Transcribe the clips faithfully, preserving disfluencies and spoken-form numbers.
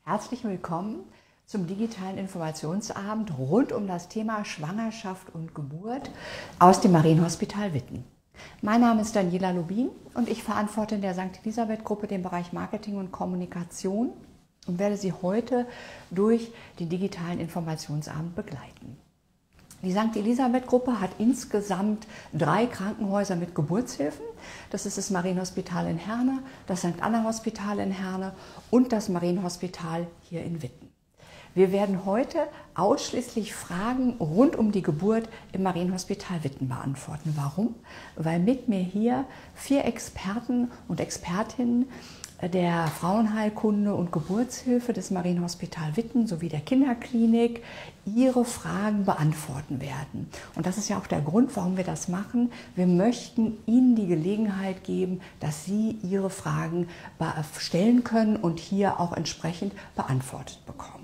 Herzlich willkommen zum digitalen Informationsabend rund um das Thema Schwangerschaft und Geburt aus dem Marienhospital Witten. Mein Name ist Daniela Lubin und ich verantworte in der Sankt Elisabeth Gruppe den Bereich Marketing und Kommunikation und werde Sie heute durch den digitalen Informationsabend begleiten. Die Sankt Elisabeth Gruppe hat insgesamt drei Krankenhäuser mit Geburtshilfen. Das ist das Marienhospital in Herne, das Sankt Anna Hospital in Herne und das Marienhospital hier in Witten. Wir werden heute ausschließlich Fragen rund um die Geburt im Marienhospital Witten beantworten. Warum? Weil mit mir hier vier Experten und Expertinnen der Frauenheilkunde und Geburtshilfe des Marienhospital Witten sowie der Kinderklinik Ihre Fragen beantworten werden. Und das ist ja auch der Grund, warum wir das machen. Wir möchten Ihnen die Gelegenheit geben, dass Sie Ihre Fragen stellen können und hier auch entsprechend beantwortet bekommen.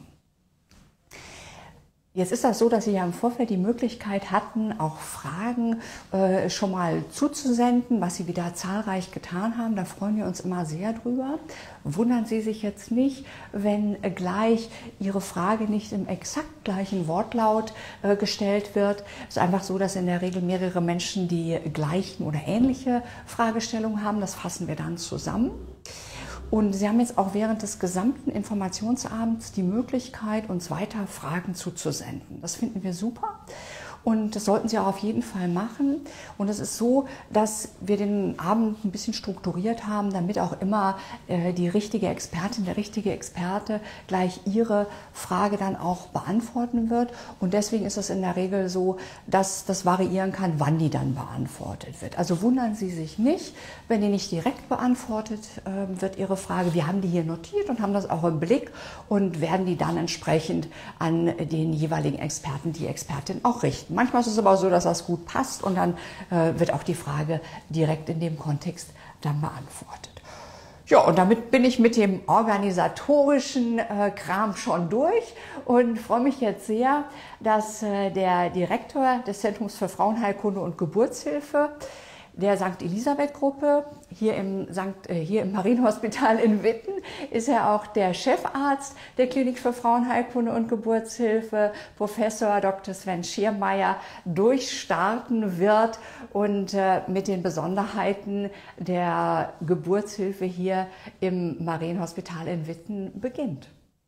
Jetzt ist das so, dass Sie ja im Vorfeld die Möglichkeit hatten, auch Fragen äh, schon mal zuzusenden, was Sie wieder zahlreich getan haben. Da freuen wir uns immer sehr drüber. Wundern Sie sich jetzt nicht, wenn gleich Ihre Frage nicht im exakt gleichen Wortlaut äh, gestellt wird. Es ist einfach so, dass in der Regel mehrere Menschen die gleichen oder ähnliche Fragestellungen haben. Das fassen wir dann zusammen. Und Sie haben jetzt auch während des gesamten Informationsabends die Möglichkeit, uns weiter Fragen zuzusenden. Das finden wir super und das sollten Sie auch auf jeden Fall machen. Und es ist so, dass wir den Abend ein bisschen strukturiert haben, damit auch immer äh, die richtige Expertin, der richtige Experte gleich Ihre Frage dann auch beantworten wird. Und deswegen ist es in der Regel so, dass das variieren kann, wann die dann beantwortet wird. Also wundern Sie sich nicht, wenn die nicht direkt beantwortet äh, wird, Ihre Frage. Wir haben die hier notiert und haben das auch im Blick und werden die dann entsprechend an den jeweiligen Experten, die Expertin auch richten. Manchmal ist es aber so, dass das gut passt und dann äh, wird auch die Frage direkt in dem Kontext dann beantwortet. Ja, und damit bin ich mit dem organisatorischen äh, Kram schon durch und freue mich jetzt sehr, dass äh, der Direktor des Zentrums für Frauenheilkunde und Geburtshilfe der Sankt Elisabeth Gruppe, hier im, Sankt, äh, hier im Marienhospital in Witten, ist er auch der Chefarzt der Klinik für Frauenheilkunde und Geburtshilfe, Professor Doktor Sven Schiermeier, durchstarten wird und äh, mit den Besonderheiten der Geburtshilfe hier im Marienhospital in Witten beginnt.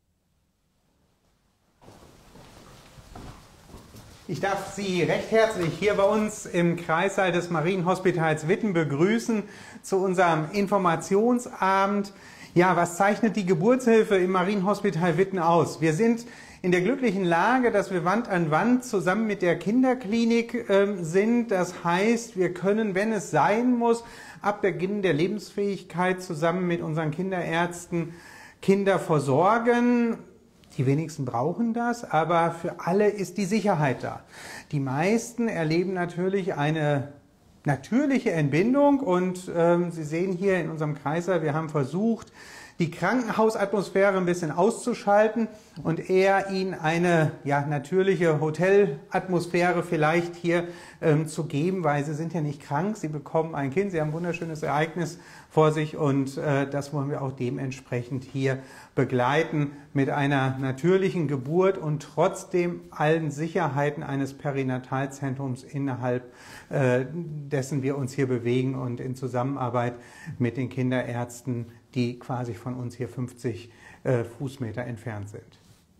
Ich darf Sie recht herzlich hier bei uns im Kreissaal des Marienhospitals Witten begrüßen zu unserem Informationsabend. Ja, was zeichnet die Geburtshilfe im Marienhospital Witten aus? Wir sind in der glücklichen Lage, dass wir Wand an Wand zusammen mit der Kinderklinik äh, sind. Das heißt, wir können, wenn es sein muss, ab Beginn der Lebensfähigkeit zusammen mit unseren Kinderärzten Kinder versorgen. Die wenigsten brauchen das, aber für alle ist die Sicherheit da. Die meisten erleben natürlich eine natürliche Entbindung und ähm, Sie sehen hier in unserem Kreißsaal, wir haben versucht, die Krankenhausatmosphäre ein bisschen auszuschalten und eher Ihnen eine ja, natürliche Hotelatmosphäre vielleicht hier ähm, zu geben, weil Sie sind ja nicht krank, Sie bekommen ein Kind, Sie haben ein wunderschönes Ereignis vor sich und äh, das wollen wir auch dementsprechend hier begleiten mit einer natürlichen Geburt und trotzdem allen Sicherheiten eines Perinatalzentrums innerhalb äh, dessen wir uns hier bewegen und in Zusammenarbeit mit den Kinderärzten, die quasi von uns hier fünfzig äh, Fußmeter entfernt sind.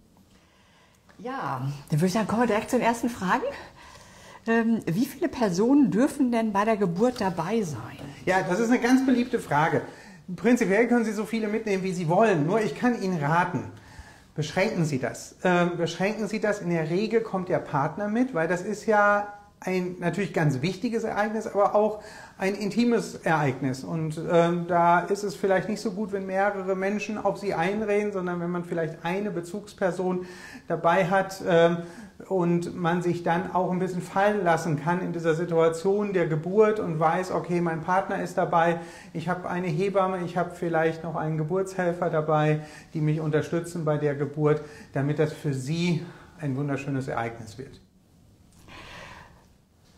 Ja, dann würde ich sagen, kommen wir direkt zu den ersten Fragen. Ähm, wie viele Personen dürfen denn bei der Geburt dabei sein? Ja, das ist eine ganz beliebte Frage. Prinzipiell können Sie so viele mitnehmen, wie Sie wollen. Nur ich kann Ihnen raten, beschränken Sie das. Ähm, beschränken Sie das. In der Regel kommt der Partner mit, weil das ist ja ein natürlich ganz wichtiges Ereignis, aber auch ein intimes Ereignis. Und ähm, da ist es vielleicht nicht so gut, wenn mehrere Menschen auf Sie einreden, sondern wenn man vielleicht eine Bezugsperson dabei hat ähm, und man sich dann auch ein bisschen fallen lassen kann in dieser Situation der Geburt und weiß, okay, mein Partner ist dabei, ich habe eine Hebamme, ich habe vielleicht noch einen Geburtshelfer dabei, die mich unterstützen bei der Geburt, damit das für Sie ein wunderschönes Ereignis wird.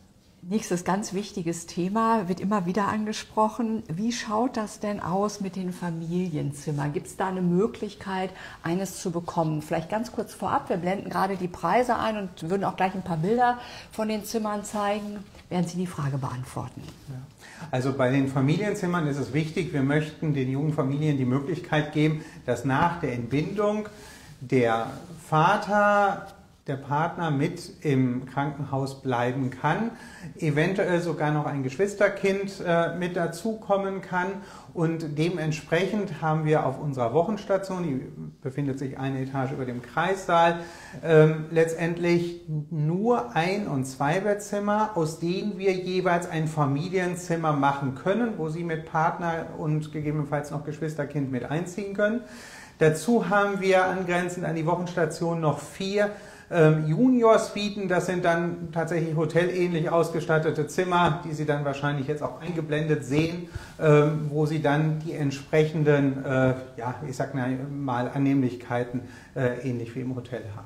Nächstes ganz wichtiges Thema wird immer wieder angesprochen. Wie schaut das denn aus mit den Familienzimmern? Gibt es da eine Möglichkeit, eines zu bekommen? Vielleicht ganz kurz vorab, wir blenden gerade die Preise ein und würden auch gleich ein paar Bilder von den Zimmern zeigen. Werden Sie die Frage beantworten? Ja. Also bei den Familienzimmern ist es wichtig, wir möchten den jungen Familien die Möglichkeit geben, dass nach der Entbindung der Vater, der Partner mit im Krankenhaus bleiben kann, eventuell sogar noch ein Geschwisterkind äh, mit dazukommen kann, und dementsprechend haben wir auf unserer Wochenstation, die befindet sich eine Etage über dem Kreissaal, ähm, letztendlich nur Ein- und Zweibettzimmer, aus denen wir jeweils ein Familienzimmer machen können, wo Sie mit Partner und gegebenenfalls noch Geschwisterkind mit einziehen können. Dazu haben wir angrenzend an die Wochenstation noch vier Ähm, Junior-Suiten, das sind dann tatsächlich hotelähnlich ausgestattete Zimmer, die Sie dann wahrscheinlich jetzt auch eingeblendet sehen, ähm, wo Sie dann die entsprechenden, äh, ja, ich sag mal, Annehmlichkeiten äh, ähnlich wie im Hotel haben.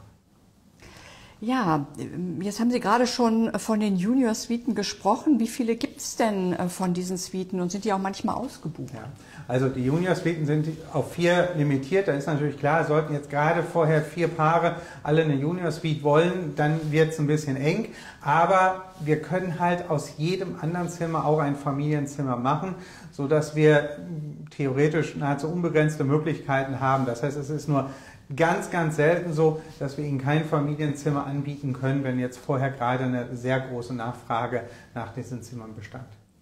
Ja, jetzt haben Sie gerade schon von den Junior-Suiten gesprochen. Wie viele gibt es denn von diesen Suiten und sind die auch manchmal ausgebucht? Ja, also die Junior-Suiten sind auf vier limitiert. Da ist natürlich klar, sollten jetzt gerade vorher vier Paare alle eine Junior-Suite wollen, dann wird es ein bisschen eng. Aber wir können halt aus jedem anderen Zimmer auch ein Familienzimmer machen, sodass wir theoretisch nahezu unbegrenzte Möglichkeiten haben. Das heißt, es ist nur ganz, ganz selten so, dass wir Ihnen kein Familienzimmer anbieten können, wenn jetzt vorher gerade eine sehr große Nachfrage nach diesen Zimmern bestand.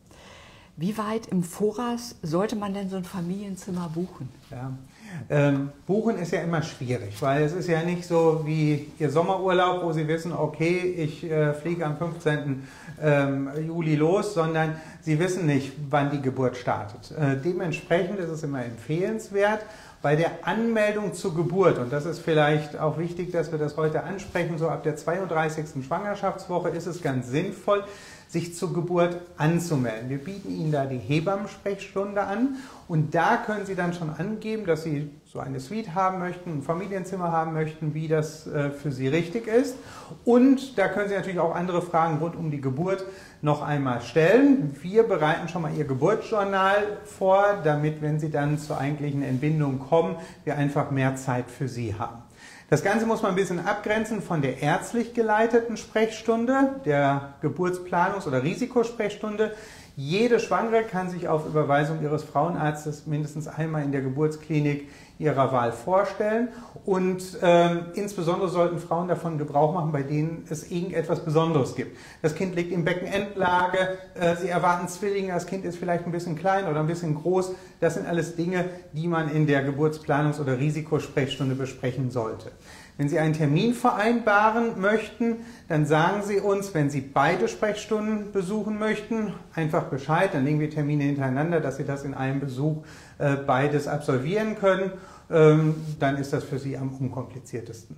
Wie weit im Voraus sollte man denn so ein Familienzimmer buchen? Ja. Ähm, buchen ist ja immer schwierig, weil es ist ja nicht so wie Ihr Sommerurlaub, wo Sie wissen, okay, ich äh, fliege am fünfzehnten Ähm, Juli los, sondern Sie wissen nicht, wann die Geburt startet. Äh, dementsprechend ist es immer empfehlenswert, bei der Anmeldung zur Geburt, und das ist vielleicht auch wichtig, dass wir das heute ansprechen, so ab der zweiunddreißigsten Schwangerschaftswoche ist es ganz sinnvoll, sich zur Geburt anzumelden. Wir bieten Ihnen da die Hebammensprechstunde an, und da können Sie dann schon angeben, dass Sie so eine Suite haben möchten, ein Familienzimmer haben möchten, wie das äh, für Sie richtig ist. Und da können Sie natürlich auch andere Fragen rund um die Geburt noch einmal stellen. Wir bereiten schon mal Ihr Geburtsjournal vor, damit, wenn Sie dann zur eigentlichen Entbindung kommen, wir einfach mehr Zeit für Sie haben. Das Ganze muss man ein bisschen abgrenzen von der ärztlich geleiteten Sprechstunde, der Geburtsplanungs- oder Risikosprechstunde. Jede Schwangere kann sich auf Überweisung ihres Frauenarztes mindestens einmal in der Geburtsklinik ihrer Wahl vorstellen, und ähm, insbesondere sollten Frauen davon Gebrauch machen, bei denen es irgendetwas Besonderes gibt. Das Kind liegt in Beckenendlage, äh, Sie erwarten Zwillinge, das Kind ist vielleicht ein bisschen klein oder ein bisschen groß. Das sind alles Dinge, die man in der Geburtsplanungs- oder Risikosprechstunde besprechen sollte. Wenn Sie einen Termin vereinbaren möchten, dann sagen Sie uns, wenn Sie beide Sprechstunden besuchen möchten, einfach Bescheid, dann legen wir Termine hintereinander, dass Sie das in einem Besuch äh, beides absolvieren können. Ähm, dann ist das für Sie am unkompliziertesten.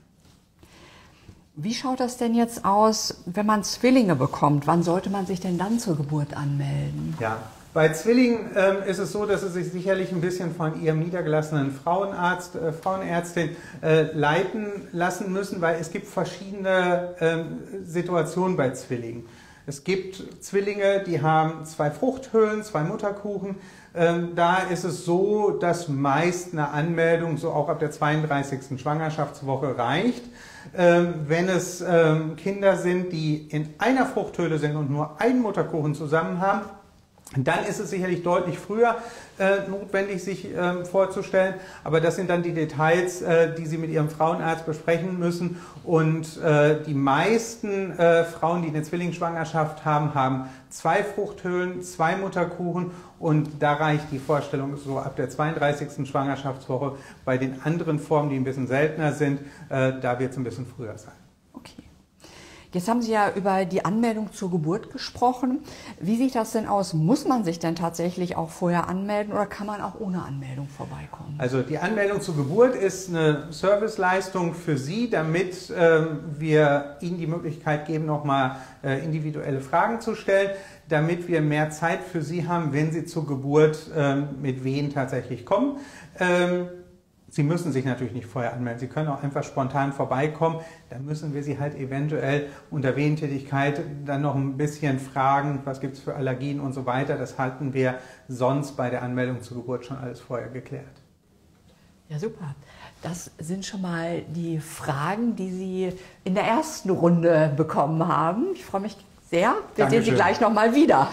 Wie schaut das denn jetzt aus, wenn man Zwillinge bekommt? Wann sollte man sich denn dann zur Geburt anmelden? Ja. Bei Zwillingen ähm, ist es so, dass Sie sich sicherlich ein bisschen von Ihrem niedergelassenen Frauenarzt, äh, Frauenärztin äh, leiten lassen müssen, weil es gibt verschiedene ähm, Situationen bei Zwillingen. Es gibt Zwillinge, die haben zwei Fruchthöhlen, zwei Mutterkuchen. Ähm, da ist es so, dass meist eine Anmeldung so auch ab der zweiunddreißigsten Schwangerschaftswoche reicht. Ähm, wenn es ähm, Kinder sind, die in einer Fruchthöhle sind und nur einen Mutterkuchen zusammen haben, dann ist es sicherlich deutlich früher äh, notwendig, sich äh, vorzustellen. Aber das sind dann die Details, äh, die Sie mit Ihrem Frauenarzt besprechen müssen. Und äh, die meisten äh, Frauen, die eine Zwillingsschwangerschaft haben, haben zwei Fruchthöhlen, zwei Mutterkuchen. Und da reicht die Vorstellung so ab der zweiunddreißigsten Schwangerschaftswoche. Bei den anderen Formen, die ein bisschen seltener sind, äh, da wird es ein bisschen früher sein. Okay. Jetzt haben Sie ja über die Anmeldung zur Geburt gesprochen. Wie sieht das denn aus? Muss man sich denn tatsächlich auch vorher anmelden oder kann man auch ohne Anmeldung vorbeikommen? Also die Anmeldung zur Geburt ist eine Serviceleistung für Sie, damit ähm, wir Ihnen die Möglichkeit geben, nochmal äh, individuelle Fragen zu stellen, damit wir mehr Zeit für Sie haben, wenn Sie zur Geburt ähm, mit Wehen tatsächlich kommen. Ähm, Sie müssen sich natürlich nicht vorher anmelden. Sie können auch einfach spontan vorbeikommen. Dann müssen wir Sie halt eventuell unter Wehentätigkeit dann noch ein bisschen fragen, was gibt es für Allergien und so weiter. Das halten wir sonst bei der Anmeldung zur Geburt schon alles vorher geklärt. Ja, super. Das sind schon mal die Fragen, die Sie in der ersten Runde bekommen haben. Ich freue mich sehr. Wir Dankeschön. sehen Sie gleich noch mal wieder.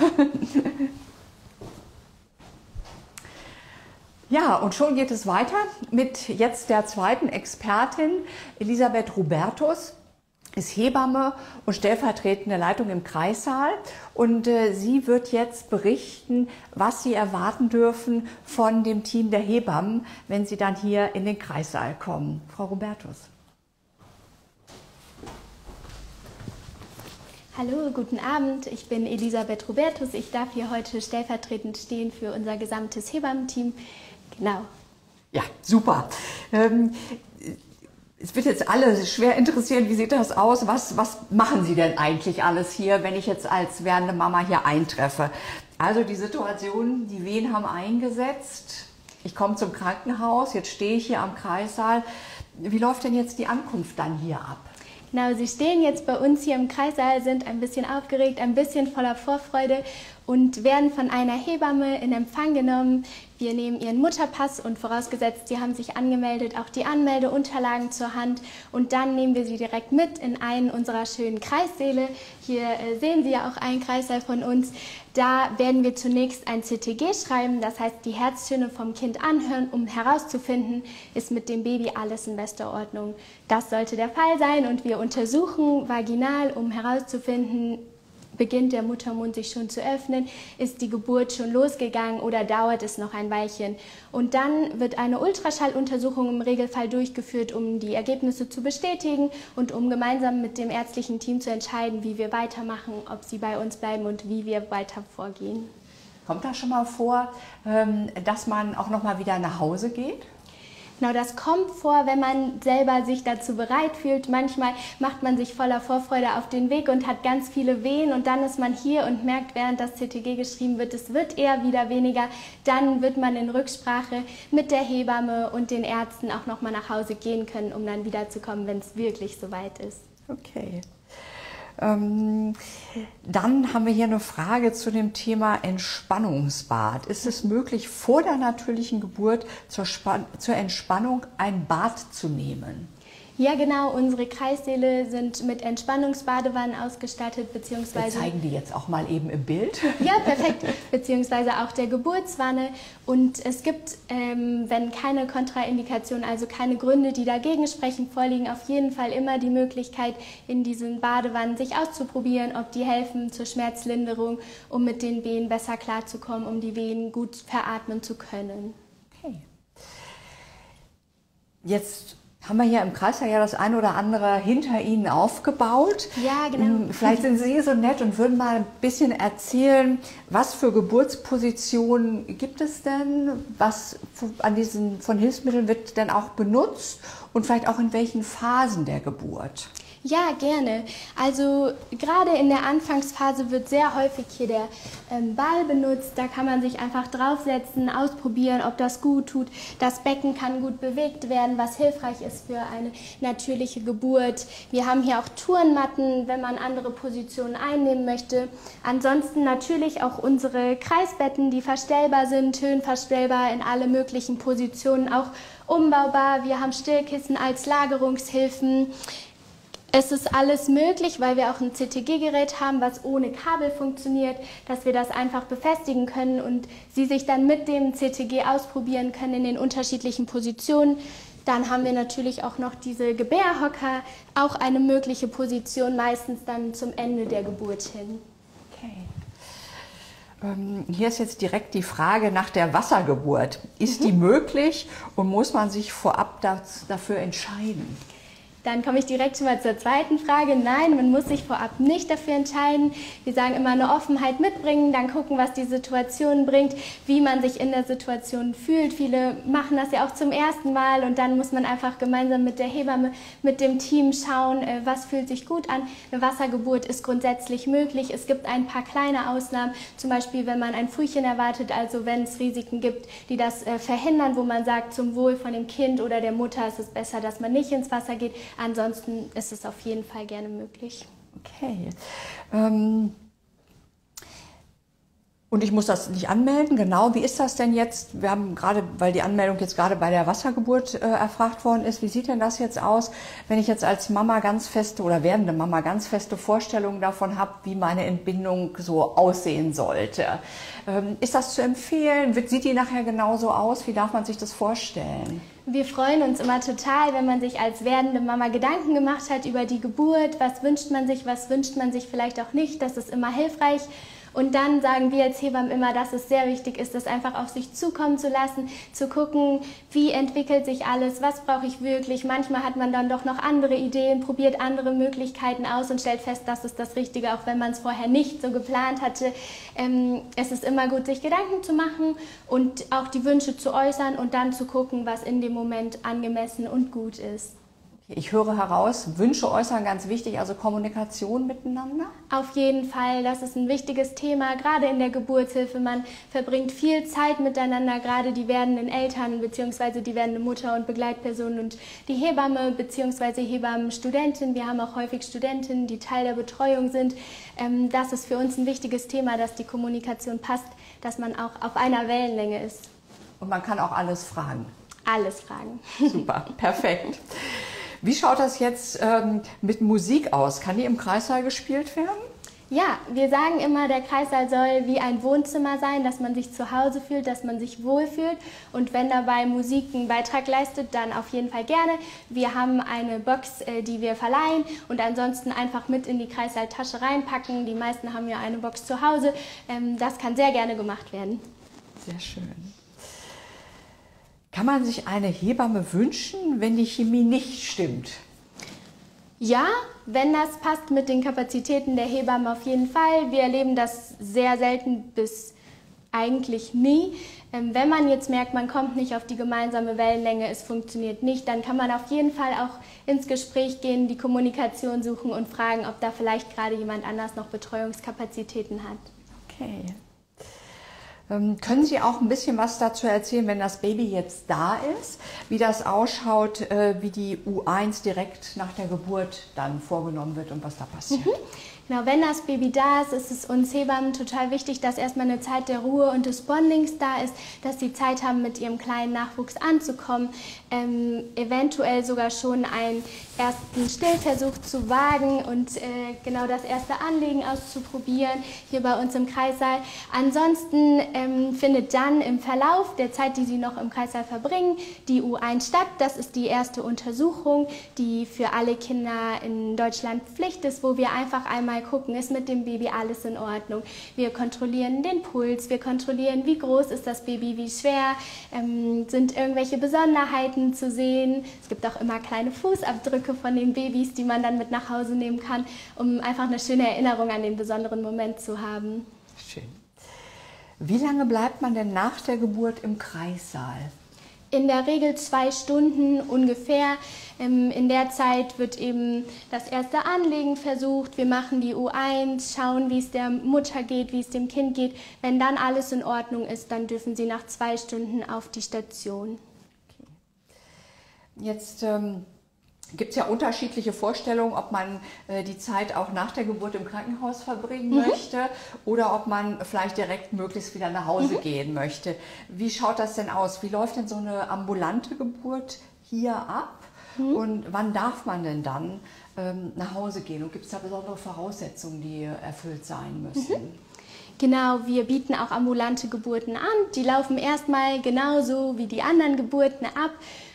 Ja, und schon geht es weiter mit jetzt der zweiten Expertin. Elisabeth Rubertus ist Hebamme und stellvertretende Leitung im Kreissaal. Und äh, sie wird jetzt berichten, was Sie erwarten dürfen von dem Team der Hebammen, wenn Sie dann hier in den Kreissaal kommen. Frau Rubertus. Hallo, guten Abend. Ich bin Elisabeth Rubertus. Ich darf hier heute stellvertretend stehen für unser gesamtes Hebammenteam. Genau. Ja, super. Ähm, es wird jetzt alle schwer interessieren, wie sieht das aus? Was, was machen Sie denn eigentlich alles hier, wenn ich jetzt als werdende Mama hier eintreffe? Also die Situation, die Wehen haben eingesetzt. Ich komme zum Krankenhaus, jetzt stehe ich hier am Kreissaal. Wie läuft denn jetzt die Ankunft dann hier ab? Genau, Sie stehen jetzt bei uns hier im Kreissaal, sind ein bisschen aufgeregt, ein bisschen voller Vorfreude und werden von einer Hebamme in Empfang genommen. Wir nehmen Ihren Mutterpass und vorausgesetzt, Sie haben sich angemeldet, auch die Anmeldeunterlagen zur Hand und dann nehmen wir Sie direkt mit in einen unserer schönen Kreissäle. Hier äh, sehen Sie ja auch einen Kreissaal von uns. Da werden wir zunächst ein C T G schreiben, das heißt die Herztöne vom Kind anhören, um herauszufinden, ist mit dem Baby alles in bester Ordnung. Das sollte der Fall sein und wir untersuchen vaginal, um herauszufinden, beginnt der Muttermund sich schon zu öffnen, ist die Geburt schon losgegangen oder dauert es noch ein Weilchen. Und dann wird eine Ultraschalluntersuchung im Regelfall durchgeführt, um die Ergebnisse zu bestätigen und um gemeinsam mit dem ärztlichen Team zu entscheiden, wie wir weitermachen, ob sie bei uns bleiben und wie wir weiter vorgehen. Kommt das schon mal vor, dass man auch noch mal wieder nach Hause geht? Genau, das kommt vor, wenn man selber sich dazu bereit fühlt. Manchmal macht man sich voller Vorfreude auf den Weg und hat ganz viele Wehen und dann ist man hier und merkt, während das C T G geschrieben wird, es wird eher wieder weniger. Dann wird man in Rücksprache mit der Hebamme und den Ärzten auch noch mal nach Hause gehen können, um dann wiederzukommen, wenn es wirklich soweit ist. Okay. Ähm, dann haben wir hier eine Frage zu dem Thema Entspannungsbad. Ist es möglich, vor der natürlichen Geburt zur, Span- zur Entspannung ein Bad zu nehmen? Ja, genau. Unsere Kreissäle sind mit Entspannungsbadewannen ausgestattet, beziehungsweise... Wir zeigen die jetzt auch mal eben im Bild. Ja, perfekt. Beziehungsweise auch der Geburtswanne. Und es gibt, ähm, wenn keine Kontraindikationen, also keine Gründe, die dagegen sprechen, vorliegen, auf jeden Fall immer die Möglichkeit, in diesen Badewannen sich auszuprobieren, ob die helfen zur Schmerzlinderung, um mit den Wehen besser klarzukommen, um die Wehen gut veratmen zu können. Okay. Jetzt haben wir hier im Kreissaal ja das eine oder andere hinter Ihnen aufgebaut. Ja, genau. Vielleicht sind Sie so nett und würden mal ein bisschen erzählen, was für Geburtspositionen gibt es denn? Was an diesen von Hilfsmitteln wird denn auch benutzt? Und vielleicht auch in welchen Phasen der Geburt? Ja, gerne. Also gerade in der Anfangsphase wird sehr häufig hier der ähm, Ball benutzt. Da kann man sich einfach draufsetzen, ausprobieren, ob das gut tut. Das Becken kann gut bewegt werden, was hilfreich ist für eine natürliche Geburt. Wir haben hier auch Turnmatten, wenn man andere Positionen einnehmen möchte. Ansonsten natürlich auch unsere Kreisbetten, die verstellbar sind, höhenverstellbar in alle möglichen Positionen, auch umbaubar. Wir haben Stillkissen als Lagerungshilfen. Es ist alles möglich, weil wir auch ein C T G-Gerät haben, was ohne Kabel funktioniert, dass wir das einfach befestigen können und Sie sich dann mit dem C T G ausprobieren können in den unterschiedlichen Positionen. Dann haben wir natürlich auch noch diese Gebärhocker, auch eine mögliche Position, meistens dann zum Ende der Geburt hin. Okay. Ähm, hier ist jetzt direkt die Frage nach der Wassergeburt. Ist mhm. die möglich und muss man sich vorab das, dafür entscheiden? Dann komme ich direkt schon mal zur zweiten Frage. Nein, man muss sich vorab nicht dafür entscheiden. Wir sagen immer eine Offenheit mitbringen, dann gucken, was die Situation bringt, wie man sich in der Situation fühlt. Viele machen das ja auch zum ersten Mal und dann muss man einfach gemeinsam mit der Hebamme, mit dem Team schauen, was fühlt sich gut an. Eine Wassergeburt ist grundsätzlich möglich. Es gibt ein paar kleine Ausnahmen, zum Beispiel wenn man ein Frühchen erwartet, also wenn es Risiken gibt, die das verhindern, wo man sagt, zum Wohl von dem Kind oder der Mutter ist es besser, dass man nicht ins Wasser geht. Ansonsten ist es auf jeden Fall gerne möglich. Okay. Ähm Und ich muss das nicht anmelden, genau. Wie ist das denn jetzt? Wir haben gerade, weil die Anmeldung jetzt gerade bei der Wassergeburt äh, erfragt worden ist, wie sieht denn das jetzt aus, wenn ich jetzt als Mama ganz feste oder werdende Mama ganz feste Vorstellungen davon habe, wie meine Entbindung so aussehen sollte? Ähm, ist das zu empfehlen? Wird, sieht die nachher genauso aus? Wie darf man sich das vorstellen? Wir freuen uns immer total, wenn man sich als werdende Mama Gedanken gemacht hat über die Geburt. Was wünscht man sich, was wünscht man sich vielleicht auch nicht? Das ist immer hilfreich. Und dann sagen wir als Hebammen immer, dass es sehr wichtig ist, das einfach auf sich zukommen zu lassen, zu gucken, wie entwickelt sich alles, was brauche ich wirklich. Manchmal hat man dann doch noch andere Ideen, probiert andere Möglichkeiten aus und stellt fest, das ist das Richtige, auch wenn man es vorher nicht so geplant hatte. Ähm, es ist immer gut, sich Gedanken zu machen und auch die Wünsche zu äußern und dann zu gucken, was in dem Moment angemessen und gut ist. Ich höre heraus, Wünsche äußern ganz wichtig, also Kommunikation miteinander? Auf jeden Fall, das ist ein wichtiges Thema, gerade in der Geburtshilfe. Man verbringt viel Zeit miteinander, gerade die werdenden Eltern bzw. die werdende Mutter und Begleitpersonen und die Hebamme bzw. Hebammenstudentin. Wir haben auch häufig Studentinnen, die Teil der Betreuung sind. Das ist für uns ein wichtiges Thema, dass die Kommunikation passt, dass man auch auf einer Wellenlänge ist. Und man kann auch alles fragen? Alles fragen. Super, perfekt. Wie schaut das jetzt ähm, mit Musik aus? Kann die im Kreissaal gespielt werden? Ja, wir sagen immer, der Kreissaal soll wie ein Wohnzimmer sein, dass man sich zu Hause fühlt, dass man sich wohlfühlt. Und wenn dabei Musik einen Beitrag leistet, dann auf jeden Fall gerne. Wir haben eine Box, die wir verleihen und ansonsten einfach mit in die Kreissaaltasche reinpacken. Die meisten haben ja eine Box zu Hause. Das kann sehr gerne gemacht werden. Sehr schön. Kann man sich eine Hebamme wünschen, wenn die Chemie nicht stimmt? Ja, wenn das passt mit den Kapazitäten der Hebamme auf jeden Fall. Wir erleben das sehr selten bis eigentlich nie. Wenn man jetzt merkt, man kommt nicht auf die gemeinsame Wellenlänge, es funktioniert nicht, dann kann man auf jeden Fall auch ins Gespräch gehen, die Kommunikation suchen und fragen, ob da vielleicht gerade jemand anders noch Betreuungskapazitäten hat. Okay. Ähm, können Sie auch ein bisschen was dazu erzählen, wenn das Baby jetzt da ist, wie das ausschaut, äh, wie die U eins direkt nach der Geburt dann vorgenommen wird und was da passiert? Mhm. Genau, wenn das Baby da ist, ist es uns Hebammen total wichtig, dass erstmal eine Zeit der Ruhe und des Bondings da ist, dass sie Zeit haben, mit ihrem kleinen Nachwuchs anzukommen, ähm, eventuell sogar schon einen ersten Stillversuch zu wagen und äh, genau das erste Anlegen auszuprobieren, hier bei uns im Kreissaal. Ansonsten ähm, findet dann im Verlauf der Zeit, die sie noch im Kreissaal verbringen, die U eins statt. Das ist die erste Untersuchung, die für alle Kinder in Deutschland Pflicht ist, wo wir einfach einmal gucken, ist mit dem Baby alles in Ordnung. Wir kontrollieren den Puls, wir kontrollieren, wie groß ist das Baby, wie schwer, ähm, sind irgendwelche Besonderheiten zu sehen. Es gibt auch immer kleine Fußabdrücke von den Babys, die man dann mit nach Hause nehmen kann, um einfach eine schöne Erinnerung an den besonderen Moment zu haben. Schön. Wie lange bleibt man denn nach der Geburt im Kreissaal? In der Regel zwei Stunden ungefähr. In der Zeit wird eben das erste Anlegen versucht. Wir machen die U eins, schauen, wie es der Mutter geht, wie es dem Kind geht. Wenn dann alles in Ordnung ist, dann dürfen sie nach zwei Stunden auf die Station. Okay. Jetzt ähm, gibt es ja unterschiedliche Vorstellungen, ob man äh, die Zeit auch nach der Geburt im Krankenhaus verbringen mhm. möchte oder ob man vielleicht direkt möglichst wieder nach Hause mhm. gehen möchte. Wie schaut das denn aus? Wie läuft denn so eine ambulante Geburt hier ab? Mhm. Und wann darf man denn dann ähm, nach Hause gehen? Und gibt es da besondere Voraussetzungen, die erfüllt sein müssen? Mhm. Genau, wir bieten auch ambulante Geburten an. Die laufen erstmal genauso wie die anderen Geburten ab.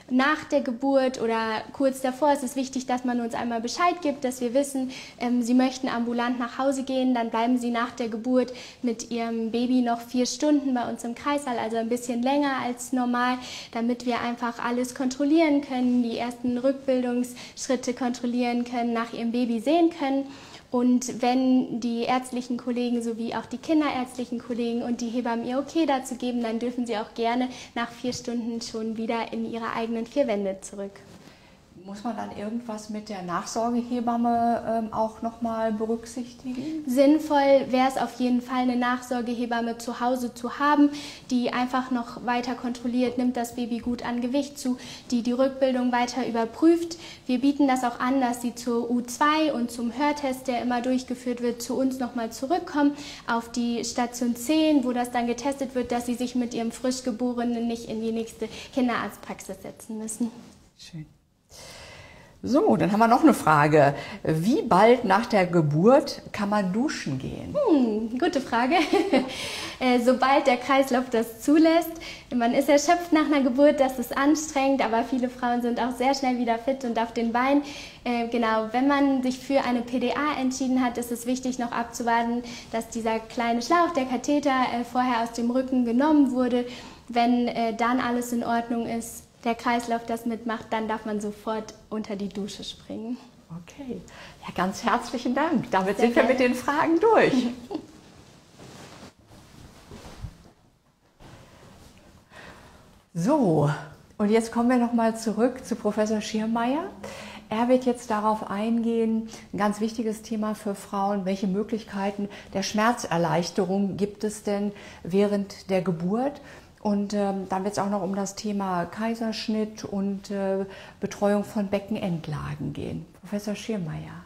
nach der Geburt oder kurz davor ist es wichtig, dass man uns einmal Bescheid gibt, dass wir wissen, ähm, Sie möchten ambulant nach Hause gehen, dann bleiben Sie nach der Geburt mit Ihrem Baby noch vier Stunden bei uns im Kreissaal, also ein bisschen länger als normal, damit wir einfach alles kontrollieren können, die ersten Rückbildungsschritte kontrollieren können, nach Ihrem Baby sehen können. Und wenn die ärztlichen Kollegen sowie auch die kinderärztlichen Kollegen und die Hebammen ihr Okay dazu geben, dann dürfen sie auch gerne nach vier Stunden schon wieder in ihre eigenen vier Wände zurück. Muss man dann irgendwas mit der Nachsorgehebamme ähm, auch nochmal berücksichtigen? Sinnvoll wäre es auf jeden Fall, eine Nachsorgehebamme zu Hause zu haben, die einfach noch weiter kontrolliert, nimmt das Baby gut an Gewicht zu, die die Rückbildung weiter überprüft. Wir bieten das auch an, dass sie zur U zwei und zum Hörtest, der immer durchgeführt wird, zu uns nochmal zurückkommen auf die Station zehn, wo das dann getestet wird, dass sie sich mit ihrem Frischgeborenen nicht in die nächste Kinderarztpraxis setzen müssen. Schön. So, dann haben wir noch eine Frage. Wie bald nach der Geburt kann man duschen gehen? Hm, gute Frage. Sobald der Kreislauf das zulässt. Man ist erschöpft nach einer Geburt, das ist anstrengend, aber viele Frauen sind auch sehr schnell wieder fit und auf den Beinen. Äh, genau, wenn man sich für eine P D A entschieden hat, ist es wichtig noch abzuwarten, dass dieser kleine Schlauch, der Katheter, äh, vorher aus dem Rücken genommen wurde. Wenn äh, dann alles in Ordnung ist, der Kreislauf das mitmacht, dann darf man sofort unter die Dusche springen. Okay, ja, ganz herzlichen Dank. Damit Sehr sind wir mit den Fragen durch. So, und jetzt kommen wir noch mal zurück zu Professor Schirmeier. Er wird jetzt darauf eingehen, ein ganz wichtiges Thema für Frauen, welche Möglichkeiten der Schmerzerleichterung gibt es denn während der Geburt? Und ähm, dann wird es auch noch um das Thema Kaiserschnitt und äh, Betreuung von Beckenendlagen gehen. Professor Schirmeier.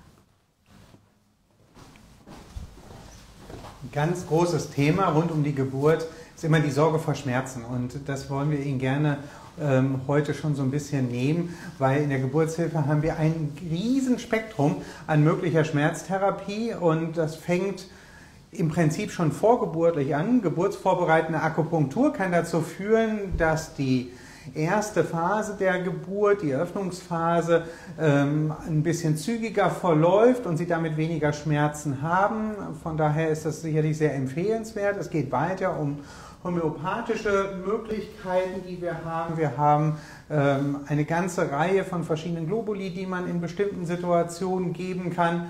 Ein ganz großes Thema rund um die Geburt ist immer die Sorge vor Schmerzen. Und das wollen wir Ihnen gerne ähm, heute schon so ein bisschen nehmen, weil in der Geburtshilfe haben wir ein riesen Spektrum an möglicher Schmerztherapie und das fängt im Prinzip schon vorgeburtlich an. Geburtsvorbereitende Akupunktur kann dazu führen, dass die erste Phase der Geburt, die Eröffnungsphase, ähm, ein bisschen zügiger verläuft und Sie damit weniger Schmerzen haben. Von daher ist das sicherlich sehr empfehlenswert. Es geht weiter um homöopathische Möglichkeiten, die wir haben. Wir haben ähm, eine ganze Reihe von verschiedenen Globuli, die man in bestimmten Situationen geben kann.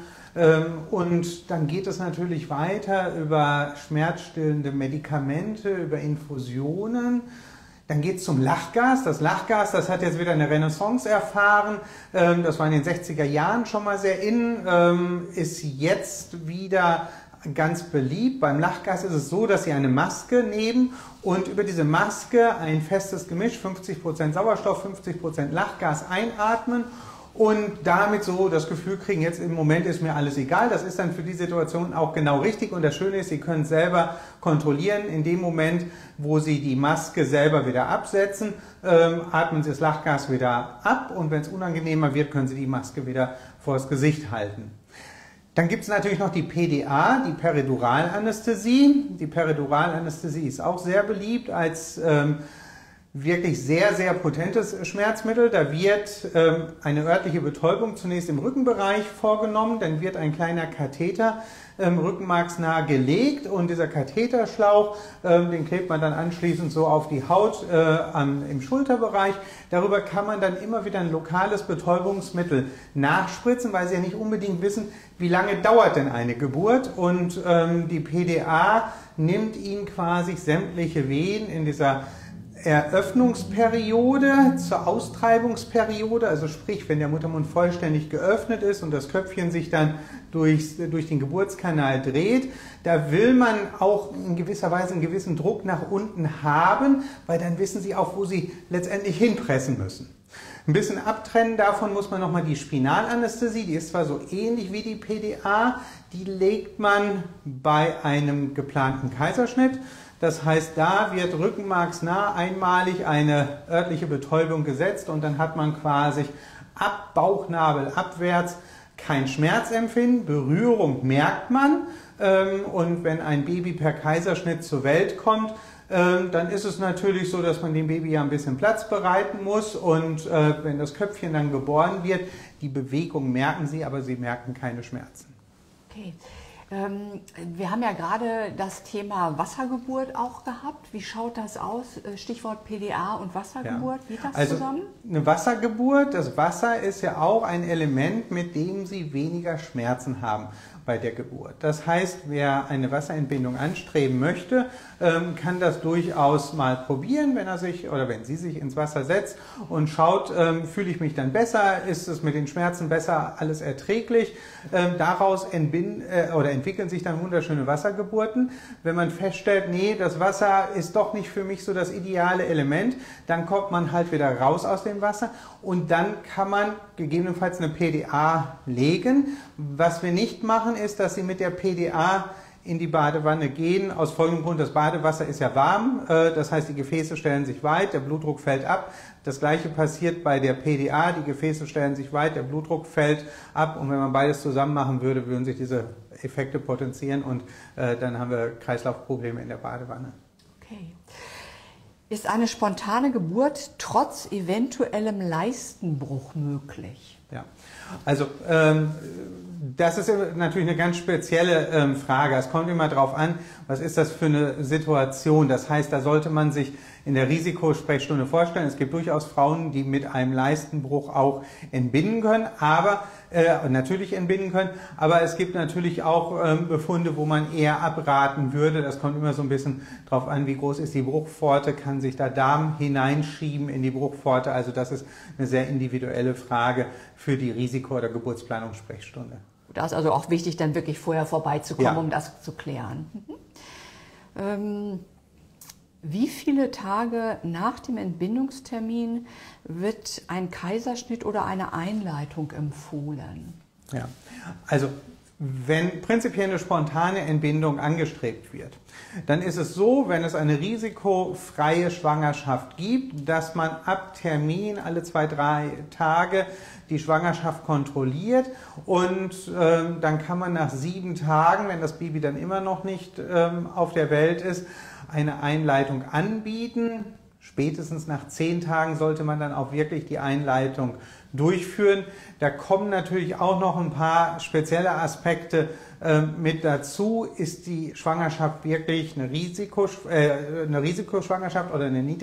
Und dann geht es natürlich weiter über schmerzstillende Medikamente, über Infusionen. Dann geht es zum Lachgas. Das Lachgas, das hat jetzt wieder eine Renaissance erfahren. Das war in den sechziger Jahren schon mal sehr in, ist jetzt wieder ganz beliebt. Beim Lachgas ist es so, dass Sie eine Maske nehmen und über diese Maske ein festes Gemisch, fünfzig Prozent Sauerstoff, fünfzig Prozent Lachgas einatmen. Und damit so das Gefühl kriegen, jetzt im Moment ist mir alles egal. Das ist dann für die Situation auch genau richtig. Und das Schöne ist, Sie können es selber kontrollieren. In dem Moment, wo Sie die Maske selber wieder absetzen, ähm, atmen Sie das Lachgas wieder ab. Und wenn es unangenehmer wird, können Sie die Maske wieder vors Gesicht halten. Dann gibt es natürlich noch die P D A, die Periduralanästhesie. Die Periduralanästhesie ist auch sehr beliebt als ähm, wirklich sehr, sehr potentes Schmerzmittel. Da wird ähm, eine örtliche Betäubung zunächst im Rückenbereich vorgenommen, dann wird ein kleiner Katheter ähm, rückenmarksnah gelegt und dieser Katheterschlauch, ähm, den klebt man dann anschließend so auf die Haut äh, am, im Schulterbereich. Darüber kann man dann immer wieder ein lokales Betäubungsmittel nachspritzen, weil Sie ja nicht unbedingt wissen, wie lange dauert denn eine Geburt, und ähm, die P D A nimmt Ihnen quasi sämtliche Wehen in dieser Eröffnungsperiode zur Austreibungsperiode, also sprich, wenn der Muttermund vollständig geöffnet ist und das Köpfchen sich dann durch, durch den Geburtskanal dreht, da will man auch in gewisser Weise einen gewissen Druck nach unten haben, weil dann wissen Sie auch, wo Sie letztendlich hinpressen müssen. Ein bisschen abtrennen davon muss man nochmal die Spinalanästhesie, die ist zwar so ähnlich wie die P D A, die legt man bei einem geplanten Kaiserschnitt. Das heißt, da wird rückenmarksnah einmalig eine örtliche Betäubung gesetzt und dann hat man quasi ab Bauchnabel abwärts kein Schmerzempfinden, Berührung merkt man. Ähm, und wenn ein Baby per Kaiserschnitt zur Welt kommt, ähm, dann ist es natürlich so, dass man dem Baby ja ein bisschen Platz bereiten muss. Und äh, wenn das Köpfchen dann geboren wird, die Bewegung merken sie, aber sie merken keine Schmerzen. Okay. Wir haben ja gerade das Thema Wassergeburt auch gehabt. Wie schaut das aus? Stichwort P D A und Wassergeburt. Ja. Wie geht das also zusammen? Eine Wassergeburt, das Wasser ist ja auch ein Element, mit dem Sie weniger Schmerzen haben bei der Geburt. Das heißt, wer eine Wasserentbindung anstreben möchte, kann das durchaus mal probieren, wenn er sich oder wenn sie sich ins Wasser setzt und schaut, fühle ich mich dann besser, ist es mit den Schmerzen besser, alles erträglich. Daraus entbinden, oder entwickeln sich dann wunderschöne Wassergeburten. Wenn man feststellt, nee, das Wasser ist doch nicht für mich so das ideale Element, dann kommt man halt wieder raus aus dem Wasser und dann kann man gegebenenfalls eine P D A legen. Was wir nicht machen, ist, dass Sie mit der P D A in die Badewanne gehen. Aus folgendem Grund, das Badewasser ist ja warm, das heißt, die Gefäße stellen sich weit, der Blutdruck fällt ab. Das gleiche passiert bei der P D A, die Gefäße stellen sich weit, der Blutdruck fällt ab und wenn man beides zusammen machen würde, würden sich diese Effekte potenzieren und äh, dann haben wir Kreislaufprobleme in der Badewanne. Okay. Ist eine spontane Geburt trotz eventuellem Leistenbruch möglich? Ja, also ähm, das ist natürlich eine ganz spezielle ähm, Frage. Es kommt immer darauf an, was ist das für eine Situation. Das heißt, da sollte man sich in der Risikosprechstunde vorstellen. Es gibt durchaus Frauen, die mit einem Leistenbruch auch entbinden können, aber äh, natürlich entbinden können. Aber es gibt natürlich auch ähm, Befunde, wo man eher abraten würde. Das kommt immer so ein bisschen darauf an, wie groß ist die Bruchpforte, kann sich da Darm hineinschieben in die Bruchpforte. Also das ist eine sehr individuelle Frage für die Risiko- oder Geburtsplanungssprechstunde. Da ist also auch wichtig, dann wirklich vorher vorbeizukommen, ja. um das zu klären. Mhm. Ähm, wie viele Tage nach dem Entbindungstermin wird ein Kaiserschnitt oder eine Einleitung empfohlen? Ja, also wenn prinzipiell eine spontane Entbindung angestrebt wird, dann ist es so, wenn es eine risikofreie Schwangerschaft gibt, dass man ab Termin alle zwei, drei Tage die Schwangerschaft kontrolliert und ähm, dann kann man nach sieben Tagen, wenn das Baby dann immer noch nicht ähm, auf der Welt ist, eine Einleitung anbieten. Spätestens nach zehn Tagen sollte man dann auch wirklich die Einleitung durchführen. Da kommen natürlich auch noch ein paar spezielle Aspekte äh, mit dazu. Ist die Schwangerschaft wirklich eine, Risiko, äh, eine Risikoschwangerschaft oder eine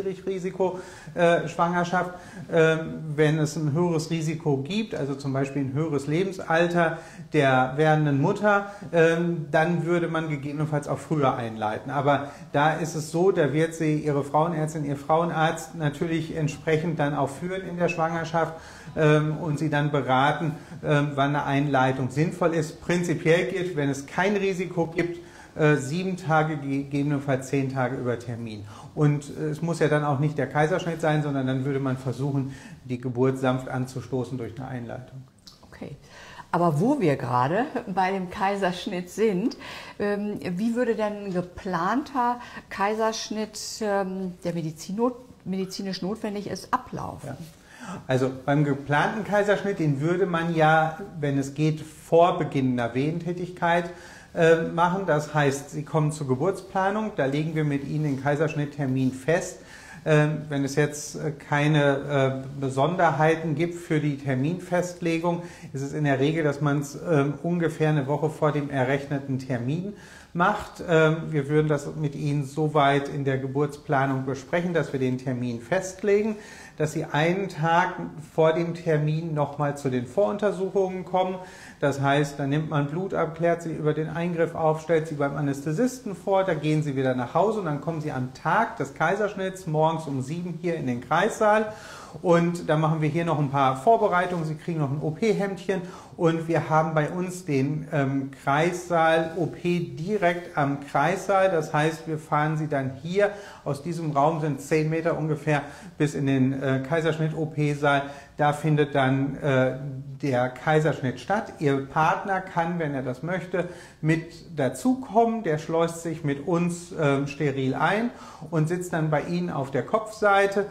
Niedrigrisikoschwangerschaft? Äh, wenn es ein höheres Risiko gibt, also zum Beispiel ein höheres Lebensalter der werdenden Mutter, äh, dann würde man gegebenenfalls auch früher einleiten. Aber da ist es so, da wird sie ihre Frauenärztin, ihr Frauenarzt natürlich entsprechend dann auch führen in der Schwangerschaft ähm, und sie dann beraten, ähm, wann eine Einleitung sinnvoll ist. Prinzipiell gilt, wenn es kein Risiko gibt, äh, sieben Tage, gegebenenfalls zehn Tage über Termin. Und äh, es muss ja dann auch nicht der Kaiserschnitt sein, sondern dann würde man versuchen, die Geburt sanft anzustoßen durch eine Einleitung. Okay. Aber wo wir gerade bei dem Kaiserschnitt sind, ähm, wie würde denn ein geplanter Kaiserschnitt, ähm, der medizin medizinisch notwendig ist, ablaufen? Ja. Also beim geplanten Kaiserschnitt, den würde man ja, wenn es geht, vor Beginn einer Wehentätigkeit äh, machen. Das heißt, Sie kommen zur Geburtsplanung, da legen wir mit Ihnen den Kaiserschnitttermin fest. Äh, wenn es jetzt äh, keine äh, Besonderheiten gibt für die Terminfestlegung, ist es in der Regel, dass man es äh, ungefähr eine Woche vor dem errechneten Termin macht. Äh, wir würden das mit Ihnen soweit in der Geburtsplanung besprechen, dass wir den Termin festlegen, dass Sie einen Tag vor dem Termin nochmal zu den Voruntersuchungen kommen. Das heißt, dann nimmt man Blut ab, klärt Sie über den Eingriff auf, stellt Sie beim Anästhesisten vor, da gehen Sie wieder nach Hause und dann kommen Sie am Tag des Kaiserschnitts morgens um sieben hier in den Kreissaal. Und dann machen wir hier noch ein paar Vorbereitungen. Sie kriegen noch ein O P-Hemdchen und wir haben bei uns den ähm, Kreissaal O P direkt am Kreissaal. Das heißt, wir fahren Sie dann hier aus diesem Raum, sind zehn Meter ungefähr, bis in den äh, Kaiserschnitt-O P-Saal. Da findet dann äh, der Kaiserschnitt statt. Ihr Partner kann, wenn er das möchte, mit dazukommen. Der schleust sich mit uns äh, steril ein und sitzt dann bei Ihnen auf der Kopfseite.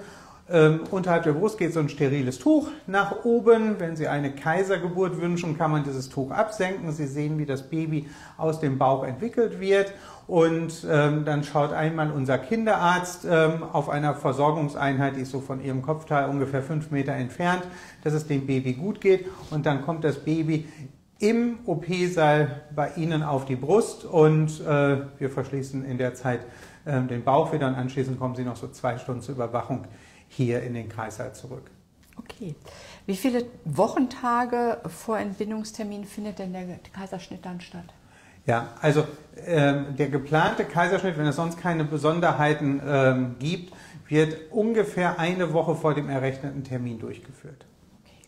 Ähm, unterhalb der Brust geht so ein steriles Tuch nach oben. Wenn Sie eine Kaisergeburt wünschen, kann man dieses Tuch absenken. Sie sehen, wie das Baby aus dem Bauch entwickelt wird. Und ähm, dann schaut einmal unser Kinderarzt ähm, auf einer Versorgungseinheit, die ist so von Ihrem Kopfteil ungefähr fünf Meter entfernt, dass es dem Baby gut geht. Und dann kommt das Baby im O P-Saal bei Ihnen auf die Brust und äh, wir verschließen in der Zeit äh, den Bauch wieder und anschließend kommen Sie noch so zwei Stunden zur Überwachung hier in den Kreissaal zurück. Okay. Wie viele Wochentage vor Entbindungstermin findet denn der Kaiserschnitt dann statt? Ja, also ähm, der geplante Kaiserschnitt, wenn es sonst keine Besonderheiten ähm, gibt, wird ungefähr eine Woche vor dem errechneten Termin durchgeführt. Okay.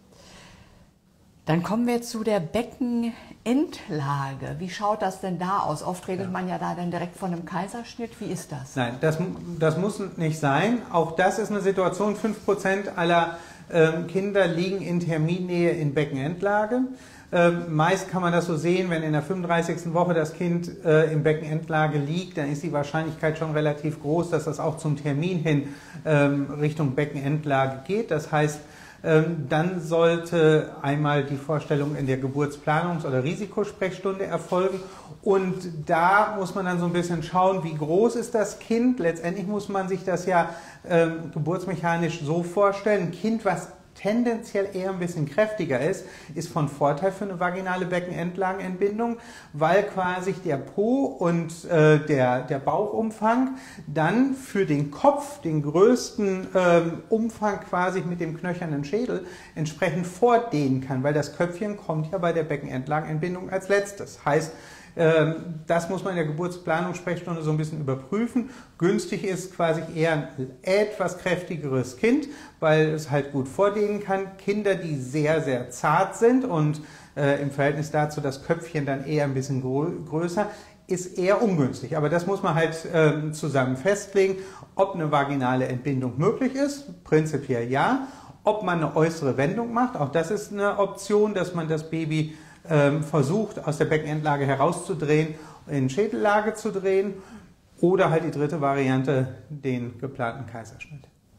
Dann kommen wir zu der Beckenendlage. Wie schaut das denn da aus? Oft redet ja. man ja da dann direkt von einem Kaiserschnitt. Wie ist das? Nein, das, das muss nicht sein. Auch das ist eine Situation, fünf Prozent aller ähm, Kinder liegen in Terminnähe in Beckenendlage. Ähm, meist kann man das so sehen, wenn in der fünfunddreißigsten Woche das Kind äh, in Beckenendlage liegt, dann ist die Wahrscheinlichkeit schon relativ groß, dass das auch zum Termin hin ähm, Richtung Beckenendlage geht. Das heißt, ähm, dann sollte einmal die Vorstellung in der Geburtsplanungs- oder Risikosprechstunde erfolgen. Und da muss man dann so ein bisschen schauen, wie groß ist das Kind. Letztendlich muss man sich das ja ähm, geburtsmechanisch so vorstellen. Ein Kind, was tendenziell eher ein bisschen kräftiger ist, ist von Vorteil für eine vaginale Beckenendlagenentbindung, weil quasi der Po und äh, der, der Bauchumfang dann für den Kopf den größten ähm, Umfang quasi mit dem knöchernen Schädel entsprechend vordehnen kann, weil das Köpfchen kommt ja bei der Beckenendlagenentbindung als letztes. Heißt, das muss man in der Geburtsplanungssprechstunde so ein bisschen überprüfen. Günstig ist quasi eher ein etwas kräftigeres Kind, weil es halt gut vordehnen kann. Kinder, die sehr, sehr zart sind und äh, im Verhältnis dazu das Köpfchen dann eher ein bisschen größer, ist eher ungünstig. Aber das muss man halt äh, zusammen festlegen, ob eine vaginale Entbindung möglich ist. Prinzipiell ja. Ob man eine äußere Wendung macht, auch das ist eine Option, dass man das Baby versucht, aus der Beckenendlage herauszudrehen, in Schädellage zu drehen oder halt die dritte Variante, den geplanten Kaiserschnitt.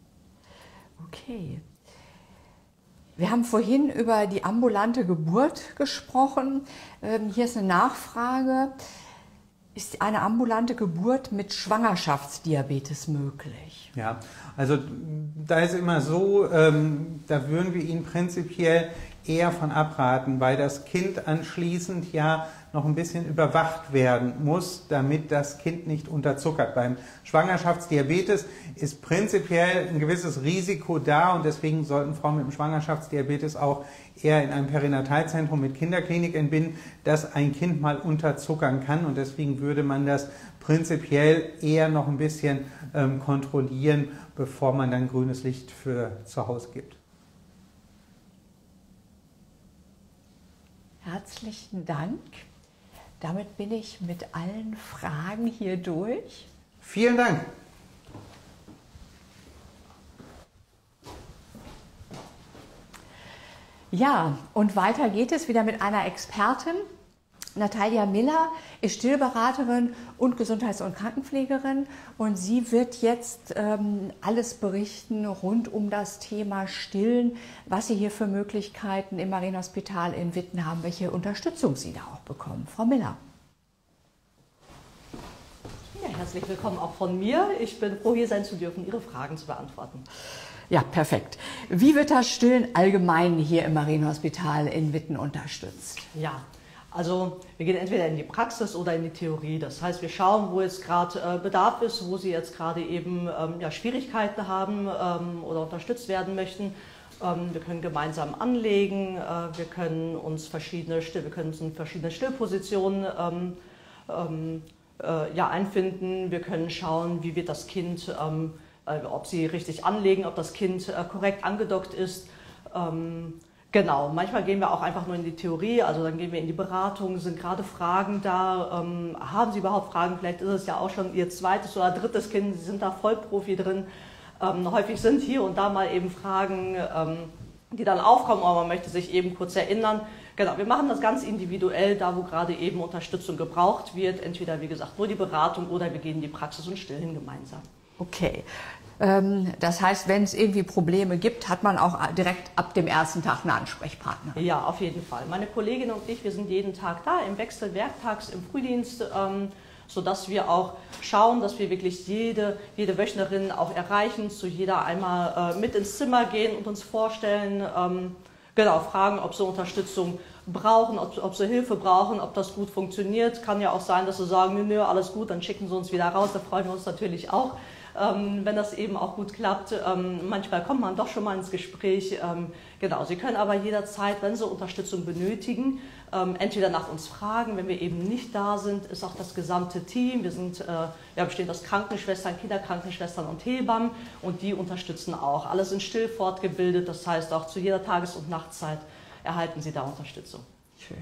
Okay. Wir haben vorhin über die ambulante Geburt gesprochen. Hier ist eine Nachfrage. Ist eine ambulante Geburt mit Schwangerschaftsdiabetes möglich? Ja, also da ist immer so, ähm, da würden wir Ihnen prinzipiell eher von abraten, weil das Kind anschließend ja noch ein bisschen überwacht werden muss, damit das Kind nicht unterzuckert. Beim Schwangerschaftsdiabetes ist prinzipiell ein gewisses Risiko da und deswegen sollten Frauen mit dem Schwangerschaftsdiabetes auch eher in einem Perinatalzentrum mit Kinderklinik entbinden, dass ein Kind mal unterzuckern kann und deswegen würde man das prinzipiell eher noch ein bisschen ähm, kontrollieren, bevor man dann grünes Licht für zu Hause gibt. Herzlichen Dank. Damit bin ich mit allen Fragen hier durch. Vielen Dank. Ja, und weiter geht es wieder mit einer Expertin. Natalia Miller ist Stillberaterin und Gesundheits- und Krankenpflegerin und sie wird jetzt ähm, alles berichten rund um das Thema Stillen, was Sie hier für Möglichkeiten im Marienhospital in Witten haben, welche Unterstützung Sie da auch bekommen. Frau Miller. Ja, herzlich willkommen auch von mir. Ich bin froh, hier sein zu dürfen, Ihre Fragen zu beantworten. Ja, perfekt. Wie wird das Stillen allgemein hier im Marienhospital in Witten unterstützt? Ja. Also wir gehen entweder in die Praxis oder in die Theorie. Das heißt, wir schauen, wo jetzt gerade äh, Bedarf ist, wo Sie jetzt gerade eben ähm, ja, Schwierigkeiten haben ähm, oder unterstützt werden möchten. Ähm, wir können gemeinsam anlegen, äh, wir können uns verschiedene Still, wir können uns in verschiedene Stillpositionen ähm, ähm, äh, ja, einfinden. Wir können schauen, wie wird das Kind, ähm, äh, ob Sie richtig anlegen, ob das Kind äh, korrekt angedockt ist. Ähm, Genau, manchmal gehen wir auch einfach nur in die Theorie, also dann gehen wir in die Beratung, sind gerade Fragen da, ähm, haben Sie überhaupt Fragen, vielleicht ist es ja auch schon Ihr zweites oder drittes Kind, Sie sind da Vollprofi drin. Ähm, häufig sind hier und da mal eben Fragen, ähm, die dann aufkommen, aber man möchte sich eben kurz erinnern. Genau, wir machen das ganz individuell, da wo gerade eben Unterstützung gebraucht wird, entweder wie gesagt nur die Beratung oder wir gehen in die Praxis und stillen gemeinsam. Okay. Das heißt, wenn es irgendwie Probleme gibt, hat man auch direkt ab dem ersten Tag einen Ansprechpartner. Ja, auf jeden Fall. Meine Kollegin und ich, wir sind jeden Tag da, im Wechsel, werktags, im Frühdienst, ähm, sodass wir auch schauen, dass wir wirklich jede, jede Wöchnerin auch erreichen, zu jeder einmal äh, mit ins Zimmer gehen und uns vorstellen, ähm, genau, fragen, ob sie Unterstützung brauchen, ob, ob sie Hilfe brauchen, ob das gut funktioniert. Kann ja auch sein, dass sie sagen, nö, nö, alles gut, dann schicken sie uns wieder raus, da freuen wir uns natürlich auch. Ähm, wenn das eben auch gut klappt. Ähm, manchmal kommt man doch schon mal ins Gespräch. Ähm, genau, Sie können aber jederzeit, wenn Sie Unterstützung benötigen, ähm, entweder nach uns fragen. Wenn wir eben nicht da sind, ist auch das gesamte Team. Wir sind, äh, ja, bestehen aus Krankenschwestern, Kinderkrankenschwestern und Hebammen und die unterstützen auch. Alle sind still fortgebildet, das heißt auch zu jeder Tages- und Nachtzeit erhalten Sie da Unterstützung. Schön.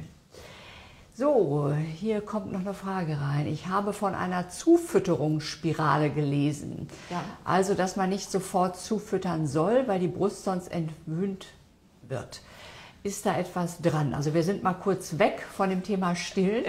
So, hier kommt noch eine Frage rein. Ich habe von einer Zufütterungsspirale gelesen. Ja. Also, dass man nicht sofort zufüttern soll, weil die Brust sonst entwöhnt wird. Ist da etwas dran? Also wir sind mal kurz weg von dem Thema Stillen.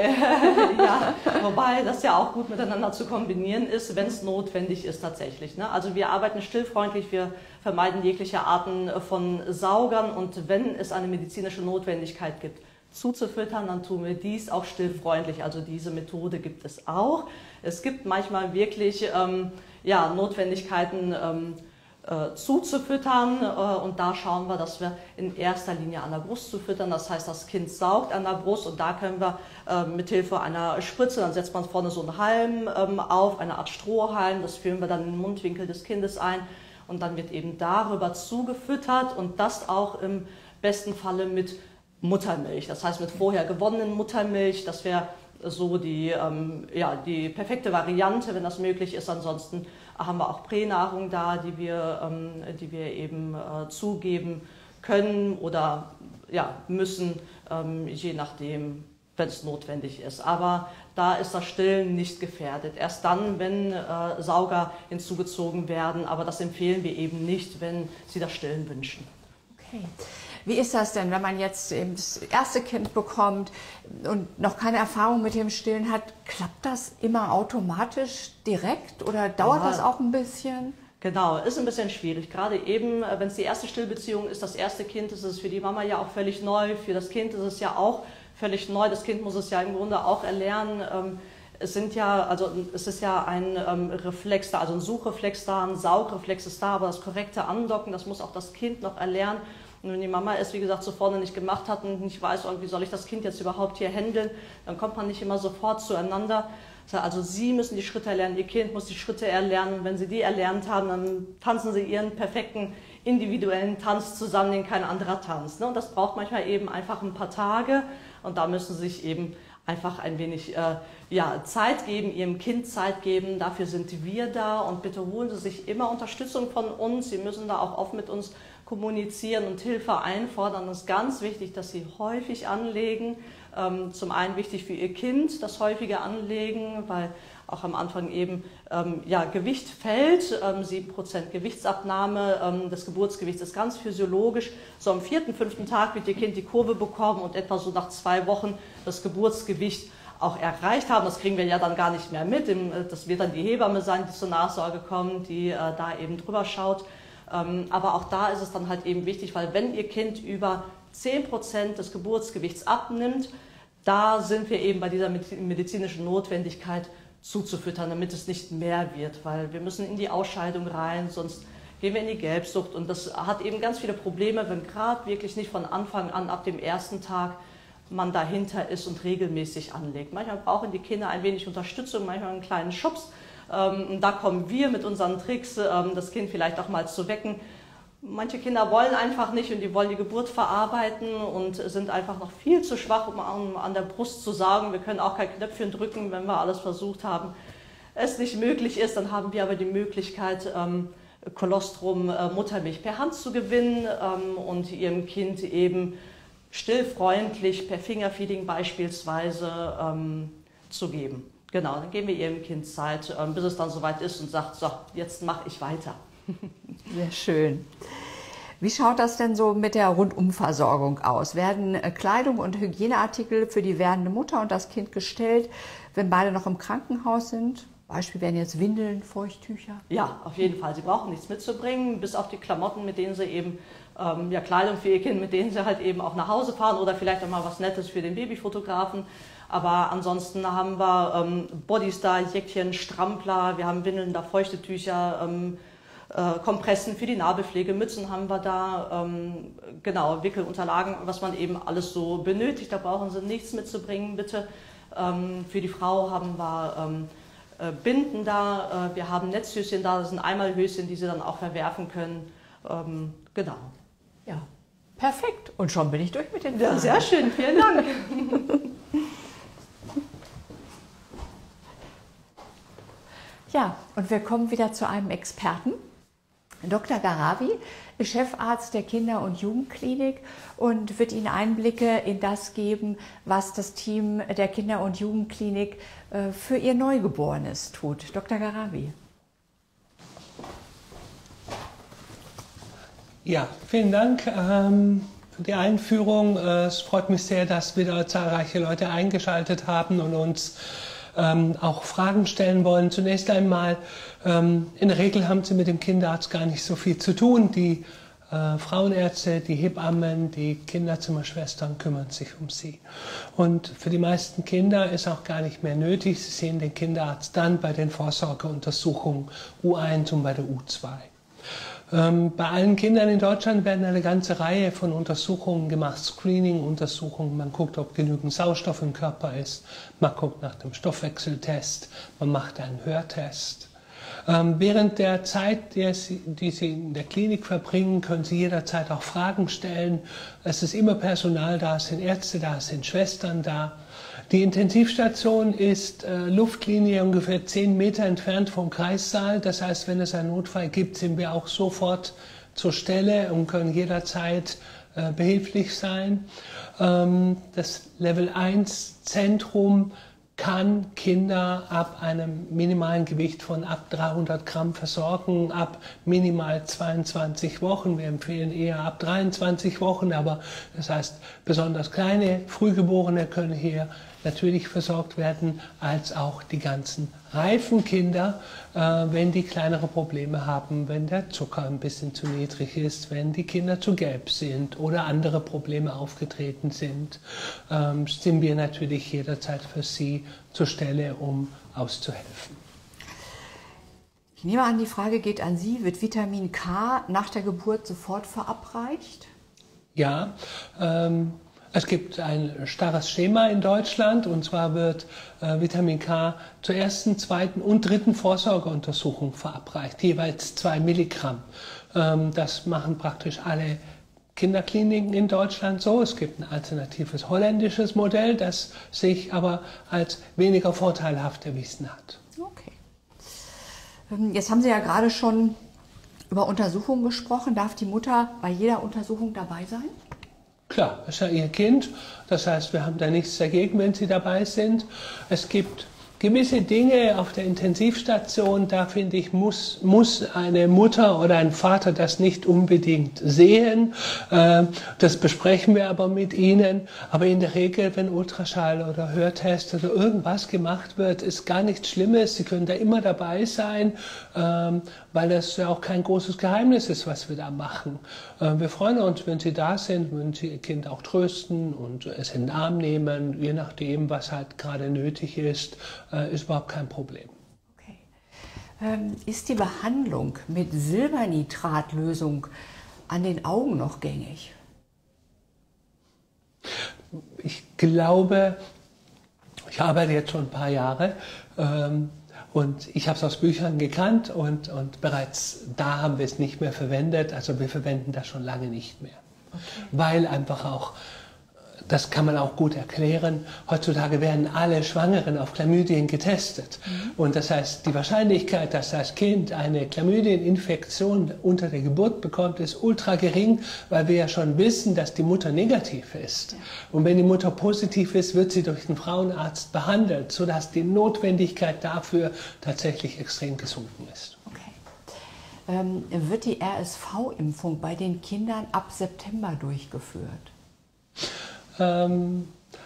Ja, wobei das ja auch gut miteinander zu kombinieren ist, wenn es notwendig ist tatsächlich. Ne? Also wir arbeiten stillfreundlich, wir vermeiden jegliche Arten von Saugern und wenn es eine medizinische Notwendigkeit gibt, zuzufüttern, dann tun wir dies auch stillfreundlich. Also diese Methode gibt es auch. Es gibt manchmal wirklich ähm, ja, Notwendigkeiten ähm, äh, zuzufüttern äh, und da schauen wir, dass wir in erster Linie an der Brust zufüttern. Das heißt, das Kind saugt an der Brust und da können wir äh, mit Hilfe einer Spritze, dann setzt man vorne so einen Halm ähm, auf, eine Art Strohhalm, das führen wir dann in den Mundwinkel des Kindes ein und dann wird eben darüber zugefüttert und das auch im besten Falle mit Muttermilch, das heißt mit vorher gewonnenen Muttermilch, das wäre so die, ähm, ja, die perfekte Variante, wenn das möglich ist. Ansonsten haben wir auch Pränahrung da, die wir, ähm, die wir eben äh, zugeben können oder ja, müssen, ähm, je nachdem, wenn es notwendig ist. Aber da ist das Stillen nicht gefährdet. Erst dann, wenn äh, Sauger hinzugezogen werden, aber das empfehlen wir eben nicht, wenn Sie das Stillen wünschen. Okay. Wie ist das denn, wenn man jetzt eben das erste Kind bekommt und noch keine Erfahrung mit dem Stillen hat? Klappt das immer automatisch direkt oder dauert ja. das auch ein bisschen? Genau, ist ein bisschen schwierig. Gerade eben, wenn es die erste Stillbeziehung ist, das erste Kind, ist es für die Mama ja auch völlig neu. Für das Kind ist es ja auch völlig neu. Das Kind muss es ja im Grunde auch erlernen. Es sind ja, also es ist ja ein ähm, Reflex da, also ein Suchreflex da, ein Saugreflex ist da, aber das korrekte Andocken, das muss auch das Kind noch erlernen. Und wenn die Mama es, wie gesagt, so vorne nicht gemacht hat und nicht weiß, wie soll ich das Kind jetzt überhaupt hier handeln, dann kommt man nicht immer sofort zueinander. Also Sie müssen die Schritte erlernen, Ihr Kind muss die Schritte erlernen. Und wenn Sie die erlernt haben, dann tanzen Sie Ihren perfekten individuellen Tanz zusammen, den kein anderer tanzt. Und das braucht manchmal eben einfach ein paar Tage und da müssen Sie sich eben einfach ein wenig äh, ja, Zeit geben, Ihrem Kind Zeit geben. Dafür sind wir da und bitte holen Sie sich immer Unterstützung von uns. Sie müssen da auch oft mit uns kommunizieren und Hilfe einfordern. Es ist ganz wichtig, dass Sie häufig anlegen. Ähm, zum einen wichtig für Ihr Kind, das häufige Anlegen, weil auch am Anfang eben ähm, ja, Gewicht fällt, ähm, sieben Prozent Gewichtsabnahme, ähm, das Geburtsgewicht ist ganz physiologisch. So am vierten, fünften Tag wird Ihr Kind die Kurve bekommen und etwa so nach zwei Wochen das Geburtsgewicht auch erreicht haben. Das kriegen wir ja dann gar nicht mehr mit. Das wird dann die Hebamme sein, die zur Nachsorge kommt, die äh, da eben drüber schaut. Ähm, aber auch da ist es dann halt eben wichtig, weil wenn Ihr Kind über zehn Prozent des Geburtsgewichts abnimmt, da sind wir eben bei dieser medizinischen Notwendigkeit zuzufüttern, damit es nicht mehr wird, weil wir müssen in die Ausscheidung rein, sonst gehen wir in die Gelbsucht und das hat eben ganz viele Probleme, wenn gerade wirklich nicht von Anfang an, ab dem ersten Tag, man dahinter ist und regelmäßig anlegt. Manchmal brauchen die Kinder ein wenig Unterstützung, manchmal einen kleinen Schubs. Ähm, da kommen wir mit unseren Tricks, ähm, das Kind vielleicht auch mal zu wecken. Manche Kinder wollen einfach nicht und die wollen die Geburt verarbeiten und sind einfach noch viel zu schwach, um an, an der Brust zu saugen. Wir können auch kein Knöpfchen drücken, wenn wir alles versucht haben. Es nicht möglich ist, dann haben wir aber die Möglichkeit, ähm, Kolostrum, äh, Muttermilch per Hand zu gewinnen ähm, und ihrem Kind eben stillfreundlich per Fingerfeeding beispielsweise ähm, zu geben. Genau, dann geben wir ihrem Kind Zeit, ähm, bis es dann soweit ist und sagt, so, jetzt mache ich weiter. Sehr schön. Wie schaut das denn so mit der Rundumversorgung aus? Werden Kleidung und Hygieneartikel für die werdende Mutter und das Kind gestellt, wenn beide noch im Krankenhaus sind? Beispiel wären jetzt Windeln, Feuchttücher? Ja, auf jeden Fall. Sie brauchen nichts mitzubringen, bis auf die Klamotten, mit denen sie eben, ähm, ja, Kleidung für ihr Kind, mit denen sie halt eben auch nach Hause fahren oder vielleicht auch mal was Nettes für den Babyfotografen. Aber ansonsten haben wir ähm, Bodys da, Jäckchen, Strampler, wir haben Windeln da, feuchte Tücher, ähm, äh, Kompressen für die Nabelpflege, Mützen haben wir da, ähm, genau, Wickelunterlagen, was man eben alles so benötigt. Da brauchen sie nichts mitzubringen, bitte. Ähm, für die Frau haben wir ähm, äh, Binden da, äh, wir haben Netzhöschen da, das sind Einmalhöschen, die sie dann auch verwerfen können. Ähm, genau. Ja, perfekt. Und schon bin ich durch mit den Fragen. Ja, sehr schön, vielen Dank. Ja, und wir kommen wieder zu einem Experten. Doktor Garavi ist Chefarzt der Kinder- und Jugendklinik und wird Ihnen Einblicke in das geben, was das Team der Kinder- und Jugendklinik für ihr Neugeborenes tut. Doktor Garavi. Ja, vielen Dank ähm, für die Einführung. Es freut mich sehr, dass wieder zahlreiche Leute eingeschaltet haben und uns Ähm, auch Fragen stellen wollen. Zunächst einmal, ähm, in der Regel haben sie mit dem Kinderarzt gar nicht so viel zu tun. Die äh, Frauenärzte, die Hebammen, die Kinderzimmerschwestern kümmern sich um sie. Und für die meisten Kinder ist auch gar nicht mehr nötig. Sie sehen den Kinderarzt dann bei den Vorsorgeuntersuchungen U eins und bei der U zwei. Ähm, bei allen Kindern in Deutschland werden eine ganze Reihe von Untersuchungen gemacht, Screening-Untersuchungen. Man guckt, ob genügend Sauerstoff im Körper ist, man guckt nach dem Stoffwechseltest, man macht einen Hörtest. Ähm, während der Zeit, die Sie, die Sie in der Klinik verbringen, können Sie jederzeit auch Fragen stellen. Es ist immer Personal da, es sind Ärzte da, es sind Schwestern da. Die Intensivstation ist äh, Luftlinie ungefähr zehn Meter entfernt vom Kreissaal. Das heißt, wenn es einen Notfall gibt, sind wir auch sofort zur Stelle und können jederzeit äh, behilflich sein. Ähm, das Level eins Zentrum kann Kinder ab einem minimalen Gewicht von ab dreihundert Gramm versorgen, ab minimal zweiundzwanzig Wochen. Wir empfehlen eher ab dreiundzwanzig Wochen, aber das heißt, besonders kleine Frühgeborene können hier natürlich versorgt werden, als auch die ganzen reifen Kinder, äh, wenn die kleinere Probleme haben, wenn der Zucker ein bisschen zu niedrig ist, wenn die Kinder zu gelb sind oder andere Probleme aufgetreten sind, ähm, sind wir natürlich jederzeit für Sie zur Stelle, um auszuhelfen. Ich nehme an, die Frage geht an Sie. Wird Vitamin K nach der Geburt sofort verabreicht? Ja, ähm, es gibt ein starres Schema in Deutschland, und zwar wird äh, Vitamin K zur ersten, zweiten und dritten Vorsorgeuntersuchung verabreicht, jeweils zwei Milligramm. Ähm, das machen praktisch alle Kinderkliniken in Deutschland so. Es gibt ein alternatives holländisches Modell, das sich aber als weniger vorteilhaft erwiesen hat. Okay. Jetzt haben Sie ja gerade schon über Untersuchungen gesprochen. Darf die Mutter bei jeder Untersuchung dabei sein? Klar, das ist ja ihr Kind. Das heißt, wir haben da nichts dagegen, wenn sie dabei sind. Es gibt gewisse Dinge auf der Intensivstation, da finde ich, muss, muss eine Mutter oder ein Vater das nicht unbedingt sehen. Das besprechen wir aber mit ihnen. Aber in der Regel, wenn Ultraschall oder Hörtest oder irgendwas gemacht wird, ist gar nichts Schlimmes. Sie können da immer dabei sein, weil das ja auch kein großes Geheimnis ist, was wir da machen. Wir freuen uns, wenn Sie da sind, wenn Sie Ihr Kind auch trösten und es in den Arm nehmen, je nachdem, was halt gerade nötig ist. Ist überhaupt kein Problem. Okay. Ähm, ist die Behandlung mit Silbernitratlösung an den Augen noch gängig? Ich glaube, ich arbeite jetzt schon ein paar Jahre ähm, und ich habe es aus Büchern gekannt und, und bereits da haben wir es nicht mehr verwendet. Also wir verwenden das schon lange nicht mehr, okay. Weil einfach auch, das kann man auch gut erklären, heutzutage werden alle Schwangeren auf Chlamydien getestet. Mhm. Und das heißt, die Wahrscheinlichkeit, dass das Kind eine Chlamydieninfektion unter der Geburt bekommt, ist ultra gering, weil wir ja schon wissen, dass die Mutter negativ ist. Ja. Und wenn die Mutter positiv ist, wird sie durch den Frauenarzt behandelt, sodass die Notwendigkeit dafür tatsächlich extrem gesunken ist. Okay. Ähm, wird die R S V-Impfung bei den Kindern ab September durchgeführt? Ähm,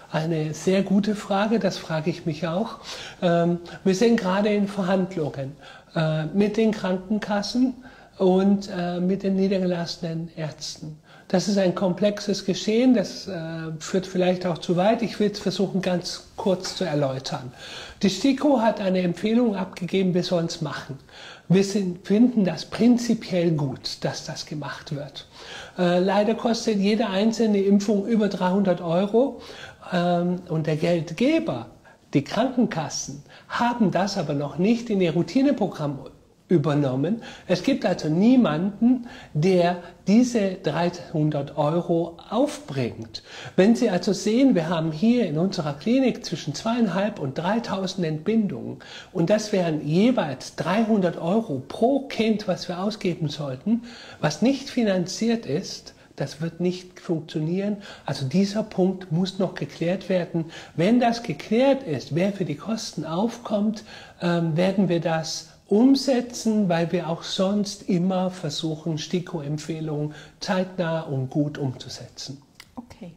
Eine sehr gute Frage, das frage ich mich auch. Ähm, wir sind gerade in Verhandlungen äh, mit den Krankenkassen und äh, mit den niedergelassenen Ärzten. Das ist ein komplexes Geschehen, das äh, führt vielleicht auch zu weit. Ich will es versuchen, ganz kurz zu erläutern. Die STIKO hat eine Empfehlung abgegeben, wir sollen es machen. Wir sind, finden das prinzipiell gut, dass das gemacht wird. Äh, leider kostet jede einzelne Impfung über dreihundert Euro ähm, und der Geldgeber, die Krankenkassen, haben das aber noch nicht in ihr Routineprogramm übernommen. Es gibt also niemanden, der diese dreihundert Euro aufbringt. Wenn Sie also sehen, wir haben hier in unserer Klinik zwischen zweitausendfünfhundert und dreitausend Entbindungen und das wären jeweils dreihundert Euro pro Kind, was wir ausgeben sollten, was nicht finanziert ist, das wird nicht funktionieren. Also dieser Punkt muss noch geklärt werden. Wenn das geklärt ist, wer für die Kosten aufkommt, ähm, werden wir das umsetzen, weil wir auch sonst immer versuchen, STIKO-Empfehlungen zeitnah und gut umzusetzen. Okay.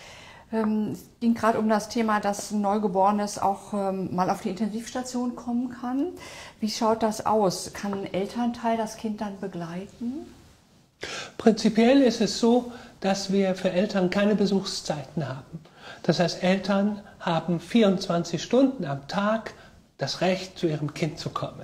Ähm, es ging gerade um das Thema, dass ein Neugeborenes auch ähm, mal auf die Intensivstation kommen kann. Wie schaut das aus? Kann ein Elternteil das Kind dann begleiten? Prinzipiell ist es so, dass wir für Eltern keine Besuchszeiten haben. Das heißt, Eltern haben vierundzwanzig Stunden am Tag das Recht, zu ihrem Kind zu kommen.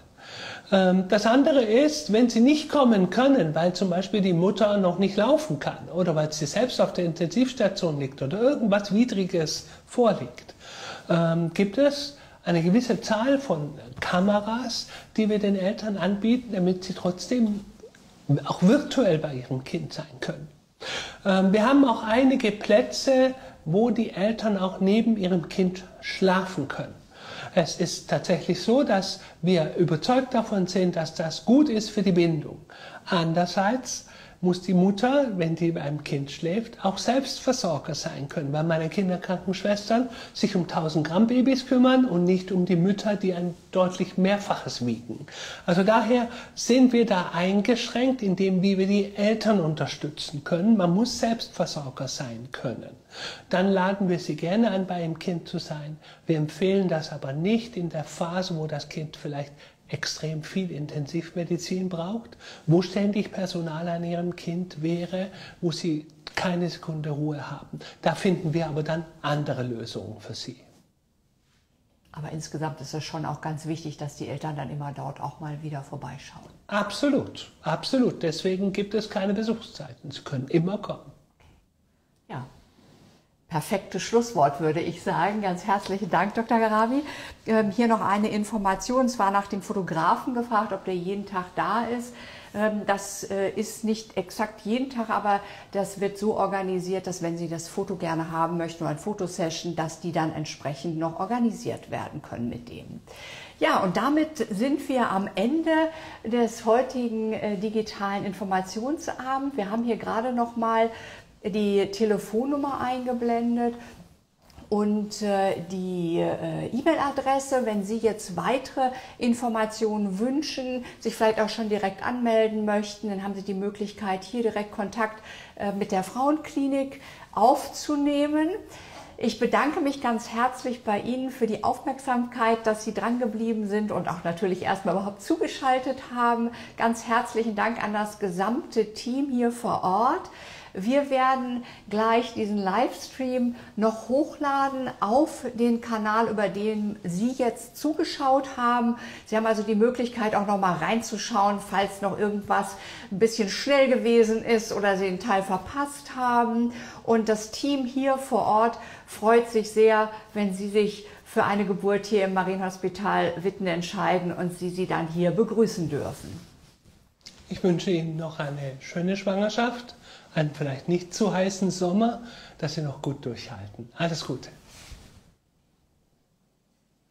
Das andere ist, wenn sie nicht kommen können, weil zum Beispiel die Mutter noch nicht laufen kann oder weil sie selbst auf der Intensivstation liegt oder irgendwas Widriges vorliegt, gibt es eine gewisse Zahl von Kameras, die wir den Eltern anbieten, damit sie trotzdem auch virtuell bei ihrem Kind sein können. Wir haben auch einige Plätze, wo die Eltern auch neben ihrem Kind schlafen können. Es ist tatsächlich so, dass wir überzeugt davon sind, dass das gut ist für die Bindung. Andererseits muss die Mutter, wenn die beim Kind schläft, auch selbst Versorger sein können, weil meine Kinderkrankenschwestern sich um tausend Gramm Babys kümmern und nicht um die Mütter, die ein deutlich Mehrfaches wiegen. Also daher sind wir da eingeschränkt, indem wir die Eltern unterstützen können. Man muss Selbstversorger sein können. Dann laden wir sie gerne an, bei dem Kind zu sein. Wir empfehlen das aber nicht in der Phase, wo das Kind vielleicht extrem viel Intensivmedizin braucht, wo ständig Personal an ihrem Kind wäre, wo sie keine Sekunde Ruhe haben. Da finden wir aber dann andere Lösungen für sie. Aber insgesamt ist es schon auch ganz wichtig, dass die Eltern dann immer dort auch mal wieder vorbeischauen. Absolut, absolut. Deswegen gibt es keine Besuchszeiten. Sie können immer kommen. Ja. Perfektes Schlusswort, würde ich sagen. Ganz herzlichen Dank, Doktor Garabi. Ähm, hier noch eine Information. Es war nach dem Fotografen gefragt, ob der jeden Tag da ist. Ähm, das äh, ist nicht exakt jeden Tag, aber das wird so organisiert, dass wenn Sie das Foto gerne haben möchten oder eine Fotosession, dass die dann entsprechend noch organisiert werden können mit denen. Ja, und damit sind wir am Ende des heutigen äh, digitalen Informationsabends. Wir haben hier gerade noch mal die Telefonnummer eingeblendet und äh, die äh, E-Mail-Adresse. Wenn Sie jetzt weitere Informationen wünschen, sich vielleicht auch schon direkt anmelden möchten, dann haben Sie die Möglichkeit, hier direkt Kontakt äh, mit der Frauenklinik aufzunehmen. Ich bedanke mich ganz herzlich bei Ihnen für die Aufmerksamkeit, dass Sie dran geblieben sind und auch natürlich erstmal überhaupt zugeschaltet haben. Ganz herzlichen Dank an das gesamte Team hier vor Ort. Wir werden gleich diesen Livestream noch hochladen auf den Kanal, über den Sie jetzt zugeschaut haben. Sie haben also die Möglichkeit, auch noch mal reinzuschauen, falls noch irgendwas ein bisschen schnell gewesen ist oder Sie den Teil verpasst haben. Und das Team hier vor Ort freut sich sehr, wenn Sie sich für eine Geburt hier im Marienhospital Witten entscheiden und Sie sie dann hier begrüßen dürfen. Ich wünsche Ihnen noch eine schöne Schwangerschaft, einen vielleicht nicht zu heißen Sommer, dass Sie noch gut durchhalten. Alles Gute.